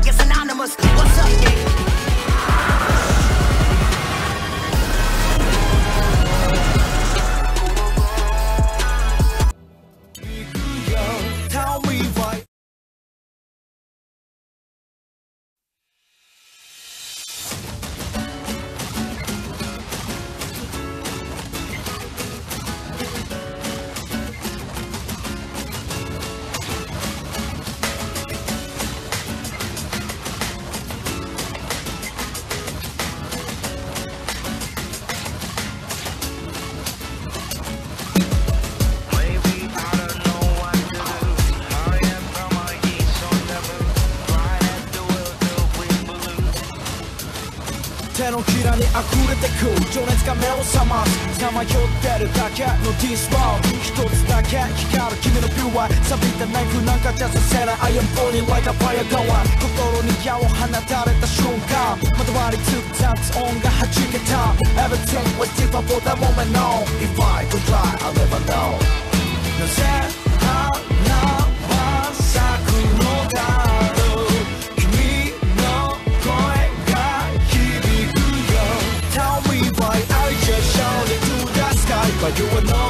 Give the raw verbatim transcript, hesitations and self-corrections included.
it's anonymous. What's up, nigga? Tell me why.手のひらに溢れてく情熱が目を覚ますさまよってるだけのディスボーン一つだけ光る君のビューは錆びたナイフなんかじゃさせない I am burning like a fire going 心に矢を放たれた瞬間まとわりつく雑音が弾けた Everything was different for that moment no If I don't try I'll never know なぜ花は咲くのだBut you will know